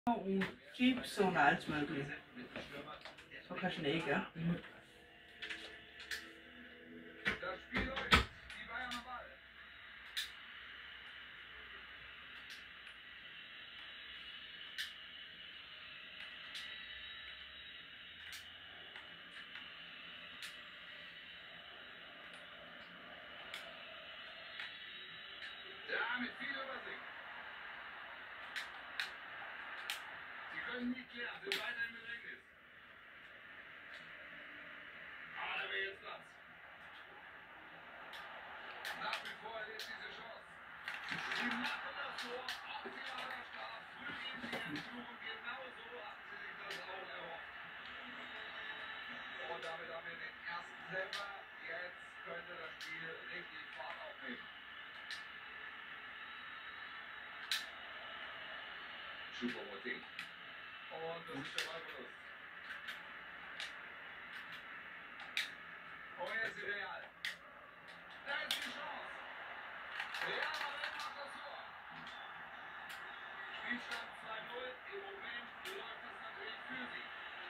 und Chips und alles mögliche. So kein Schnee, gell? Das Spiel läuft. Die Bayern am Ball. Ja, mit viel Übersicht. Sie können nicht klären, sind weiter im Bedrängnis. Ah, da wäre jetzt Platz. Nach wie vor erlebt diese Chance. Sie machen das Tor. Optimaler Start. Früh gehen sie in Führung. Genauso hatten sie sich das auch erhofft. Und damit haben wir den ersten Treffer. Jetzt könnte das Spiel richtig Fahrt aufnehmen. Choupo-Moting. Und das ist der Ballverlust. Und jetzt die Real. Da ist die Chance. Real Madrid macht das Tor. Spielstand 2-0. Im Moment läuft es natürlich für sie.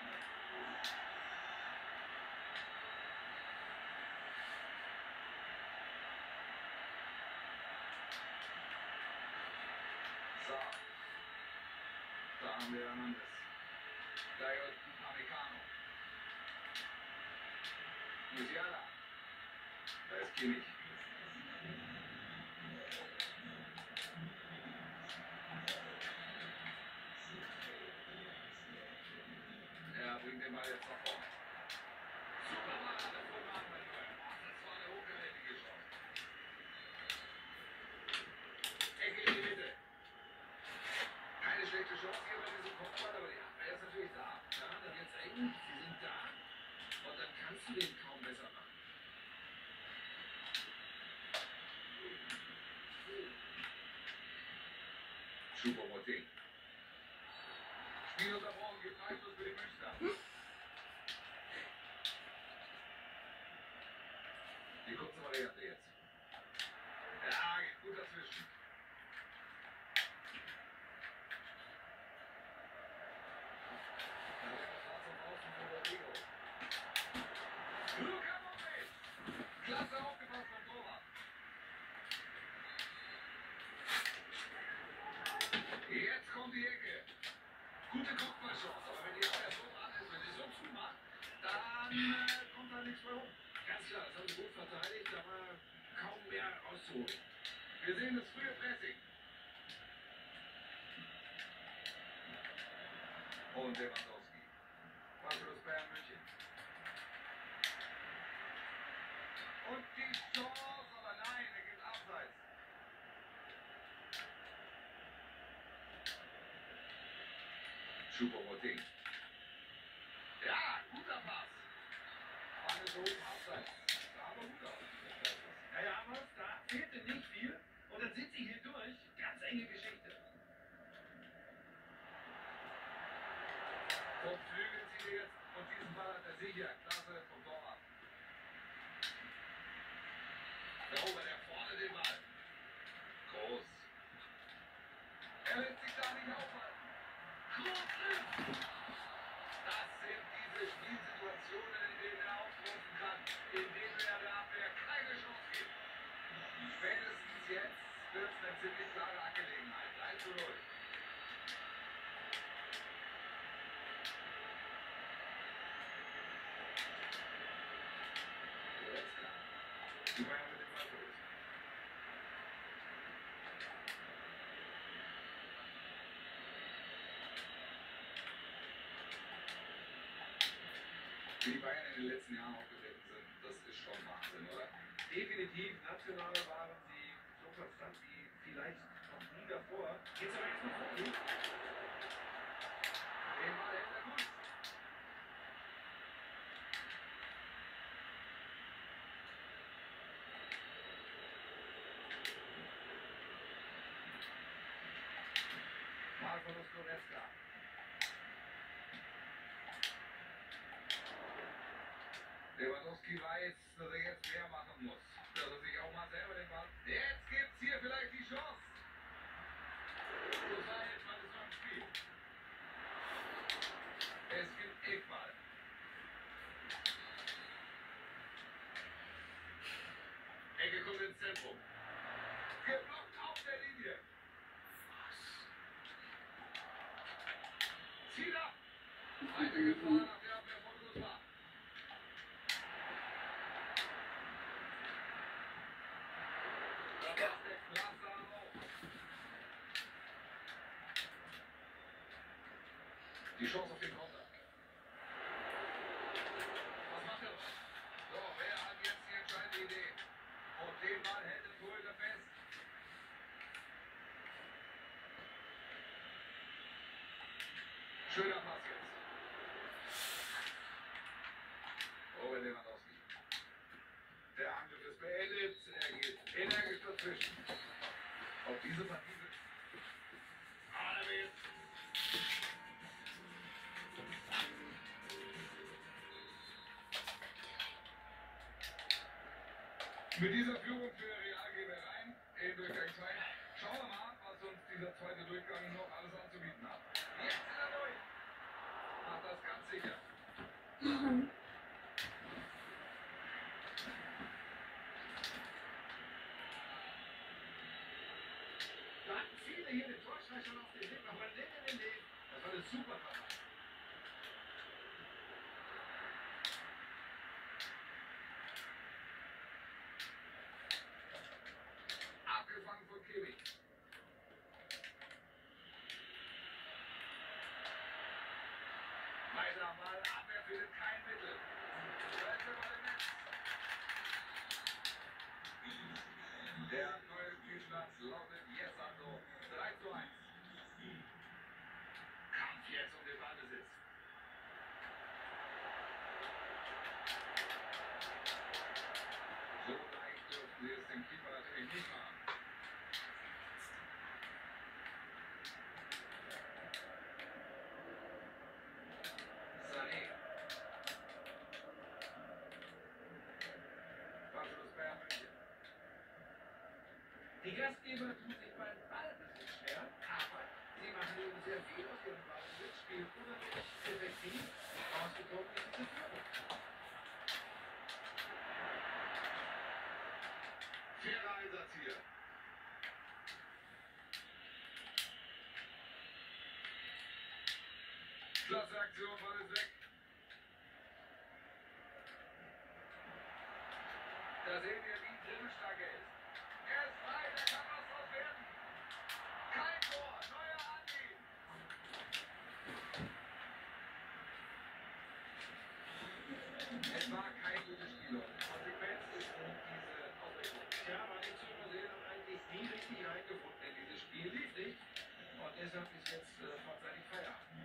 So. Da haben wir Hernandez. Dayot Upamecano. Musiala. Da ist Kimmich. Er bringt den Ball jetzt nach vorne. Super Parade von Manuel Neuer. Das war eine hochkarätige Chance. Ecke in die Mitte. Keine schlechte Chance hier bei diesem Kopfball, aber die Abwehr ist natürlich da. Ja, dann wird es eng, sie sind da und dann kannst du den kaum besser machen. Choupo-Moting. Spiel unterbrochen, gibt Freistoß für die Münchner. Die kurze Variante jetzt. Ja, geht gut dazwischen. Luka Modric. Klasse aufgepasst vom Torwart. Jetzt kommt die Ecke. Gute Kopfballchance, aber wenn die Abwehr so dran ist, wenn sie so zumacht, dann kommt da nichts mehr rum. Ganz klar, das haben sie gut verteidigt, da war kaum mehr auszuholen. Wir sehen das frühe Pressing. Und Lewandowski. Abschluss Bayern München. Und die Chance, aber nein, er gibt Abseits. Choupo-Moting. Ja, guter Pass. Eine so Abseits. Sah aber gut aus. Ja, aber da fehlte nicht viel. Und dann sind sie hier durch. Ganz enge Geschichte. Vom Flügel zieht er jetzt. Und diesen Ball hat er sicher. Klasse vom Torwart. Da erobert er vorne den Ball. Groß. Er lässt sich da nicht aufhalten. Groß trifft. Das sind diese Spielsituationen, in denen er aufrufen kann, in denen er der Abwehr keine Chance gibt. Spätestens jetzt wird es eine ziemlich klare Angelegenheit. 3:0. Die Bayern mit dem Ballverlust. Wie die Bayern in den letzten Jahren aufgetreten sind, das ist schon Wahnsinn, oder? Definitiv, national waren sie so konstant wie vielleicht noch nie davor. Jetzt aber erstmal vorgehen. Den Ball hält er gut. Ballverlust Goretzka. Lewandowski weiß, dass er jetzt mehr machen muss. Dass er sich auch mal selber den Ball. Jetzt gibt's hier vielleicht die Chance. So sei etwa das Spiel. Eine Gefahr nach der Abwehr von Guzman. Da passt der klasse auf. Die Chance auf den Konter. Was macht er? So, wer hat jetzt die entscheidende Idee? Und den Ball hält der Torhüter fest. Schöner Pass jetzt. Robert Lewandowski. Der Angriff ist beendet. Er geht energisch dazwischen. Auf diese Partie wird Adamis. Mit dieser Führung für Real gehen wir rein in Durchgang 2. Schauen wir mal, was uns dieser zweite Durchgang noch alles anzubieten hat. Jetzt ist er durch. Macht das ganz sicher. Da hatten viele hier den Torschrei schon auf den Weg, aber nee. Das war eine super Parade. Abgefangen von Kimmich. Weiter mal, Abwehr findet kein Mittel. Da ist der Ball im Netz. Der neue Spielstand lautet jetzt also 3:1. Kampf jetzt um den Ballbesitz. So leicht dürfen sie es dem Keeper natürlich nicht machen. Sané. Abschluss Bayern München. Die Gastgeber tun sich beim Ballbesitz schwer, aber sie machen eben sehr viel aus ihrem Ballbesitz, spielen unheimlich effektiv, ausgekommen ist diese Führung. Fairer Einsatz hier. Klasse Aktion, Ball ist weg. Da sehen wir, wie dribbelstark er ist. Er ist frei, da kann was draus werden. Kein Tor, neuer Andi. Es war kein gutes Spiel. Konsequenz ist diese Auswechslung. Tja, war nicht zu übersehen und eigentlich nie richtig reingefunden in dieses Spiel. Lief nicht. Und deshalb ist jetzt vorzeitig Feierabend.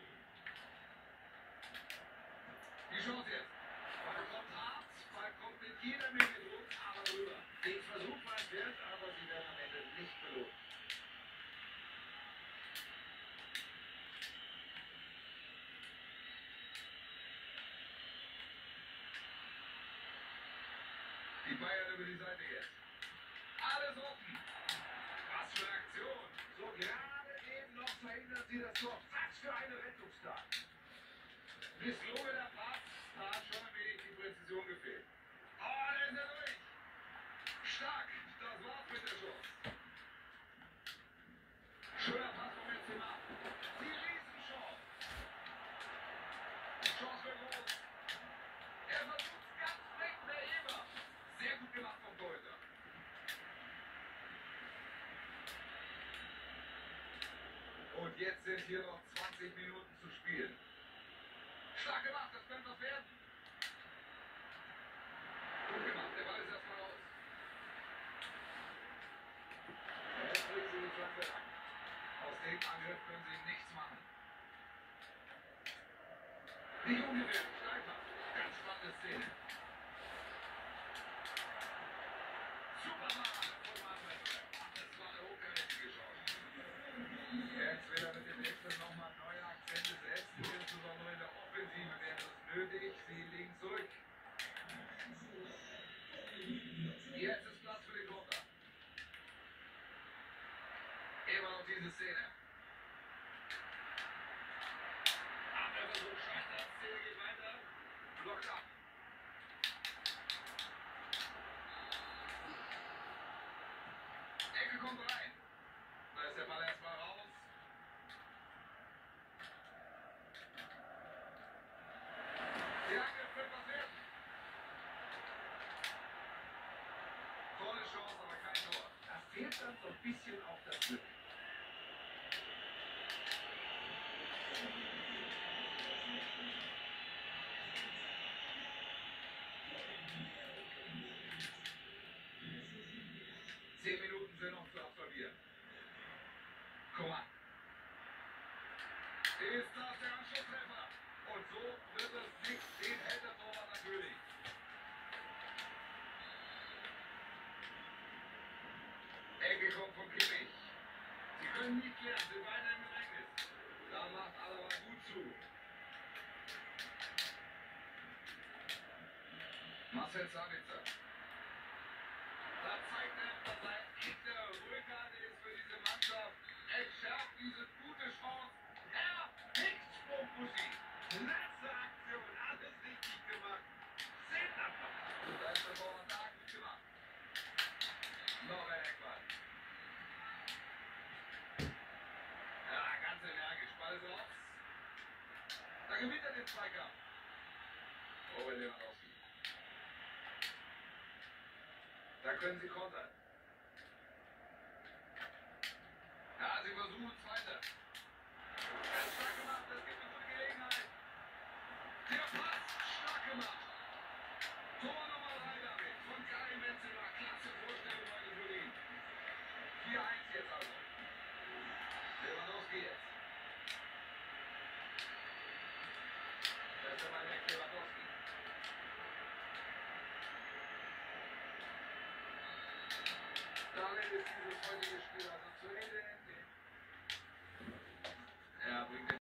Die Chance jetzt. Ball kommt hart, Ball kommt mit jeder Menge Druck, aber rüber. Den Versuch war es wert, aber sie werden am Ende nicht belohnt. Die Bayern über die Seite jetzt. Alles offen. Was für eine Aktion. So gerade eben noch verhindert sie das Tor. Was für eine Rettungstat. Misslungen der Pass, da hat schon ein wenig die Präzision gefehlt. Oh, da ist er durch. Stark, das war's mit der Chance. Schöner Pass vom Benzema. Die Riesenchance. Chance für Groß. Er versucht ganz weg, der Eber. Sehr gut gemacht vom Torhüter. Und jetzt sind hier noch 20 Minuten zu spielen. Stark gemacht, das könnte was werden. Gut gemacht, der Ball ist erstmal raus. Jetzt bringen sie die Flanke an. Aus dem Angriff können sie nichts machen. Nicht ungefährlich, Steilpass. Ganz spannende Szene. Superman von Manuel. Das war eine hochkarätige Chance. Jetzt will er mit dem Wechsel nochmal neue Akzente setzen, insbesondere in der Offensive wäre es nötig. Sie liegen zurück. Jetzt ist Platz für den Konter. Immer noch diese Szene. Abwehrversuch scheitert, Szene geht weiter. bisschen auch das Glück. Zehn Minuten sind noch zu absolvieren. Coman. Ist das der Anschlusstreffer? Und so wird es nicht. Den hält der Torwart natürlich. Ecke kommt von Kimmich. Sie können nicht klären, sind weiter im Gedrängnis. Da macht Alaba gut zu. Marcel Sabitzer. Da zeigt er, dass er ein echter Rückhalt ist für diese Mannschaft. Es schafft diese gute Chance. Er nickt Sprungmusik. Klasse Aktion, alles richtig gemacht. 10 Abfall. Da ist der Torwart da, gut gemacht. Noch ein Eckball. Ja, ganz energisch. Ball ist raus. Da gewinnt er den Zweikampf. Robert Lewandowski. Da können sie kontern. Ja, sie versuchen es weiter. Ganz stark gemacht, das gibt eine gute Gelegenheit. Der Pass, stark gemacht. Tor Nummer 3 damit von Karim Benzema. Klasse Vorstellung heute für ihn. 4-1 jetzt also. Lewandowski jetzt. Da ist der Ball weg, Lewandowski. Damit ist dieses heutige Spiel